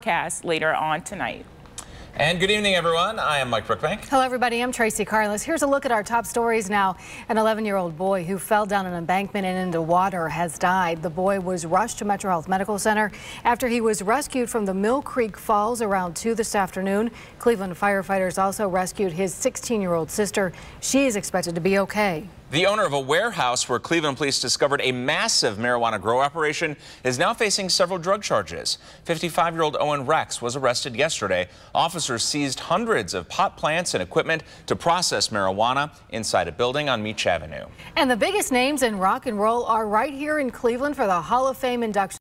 Cast later on tonight. And good evening, everyone. I am Mike Brookbank. Hello, everybody. I'm Tracy Carlos. Here's a look at our top stories now. An 11-year-old boy who fell down an embankment and into water has died. The boy was rushed to Metro Health Medical Center after he was rescued from the Mill Creek Falls around 2 this afternoon. Cleveland firefighters also rescued his 16-year-old sister. She is expected to be okay. The owner of a warehouse where Cleveland police discovered a massive marijuana grow operation is now facing several drug charges. 55-year-old Owen Rex was arrested yesterday. Officers seized hundreds of pot plants and equipment to process marijuana inside a building on Meach Avenue. And the biggest names in rock and roll are right here in Cleveland for the Hall of Fame induction.